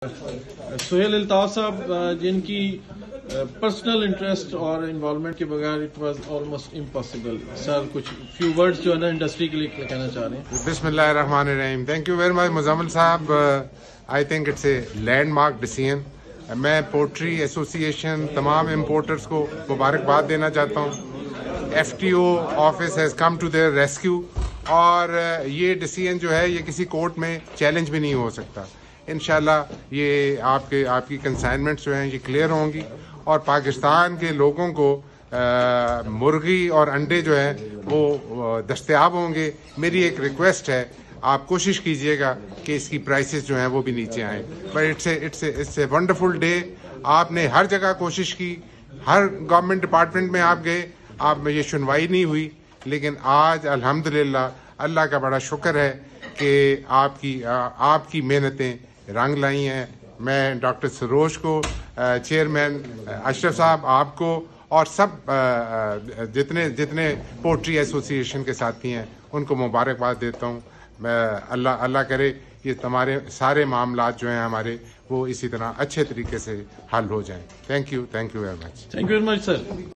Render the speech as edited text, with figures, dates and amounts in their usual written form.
سہیل الطاف صاحب جن کی پرسنل انٹرسٹ اور انوالومنٹ کے بغیر it was almost impossible. Sir کچھ فیو ورڈز جو ہے نا انڈسٹری کے لیے کہنا چاہ رہے ہیں. بسم اللہ الرحمن الرحیم. Thank you very much Muzammil صاحب. I think it's a landmark decision. میں پوٹری ایسوسی ایشن تمام امپورٹرز کو مبارکباد دینا چاہتا ہوں. F T O office has come to their rescue اور یہ ڈیسیژن جو ہے یہ کسی کورٹ میں چیلنج بھی نہیں ہو سکتا. انشاءاللہ یہ آپ کی کنسائنمنٹس جو ہیں یہ کلیئر ہوں گی اور پاکستان کے لوگوں کو مرغی اور انڈے جو ہیں وہ دستیاب ہوں گے. میری ایک ریکویسٹ ہے, آپ کوشش کیجئے گا کہ اس کی پرائسز جو ہیں وہ بھی نیچے آئیں. But it's a wonderful day. آپ نے ہر جگہ کوشش کی, ہر گورنمنٹ ڈپارٹمنٹ میں آپ گئے, آپ میں یہ سنوائی نہیں ہوئی, لیکن آج الحمدللہ اللہ کا بڑا شکر ہے کہ آپ کی محنتیں رنگ لائی ہیں. میں ڈاکٹر سروش کو, چیئرمین اشرف صاحب, آپ کو اور سب جتنے پوٹری ایسوسی ایشن کے ساتھی ہیں ان کو مبارکباد دیتا ہوں. اللہ کرے یہ تمہارے سارے معاملات جو ہیں ہمارے وہ اسی طرح اچھے طریقے سے حل ہو جائیں. Thank you very much. Thank you very much sir.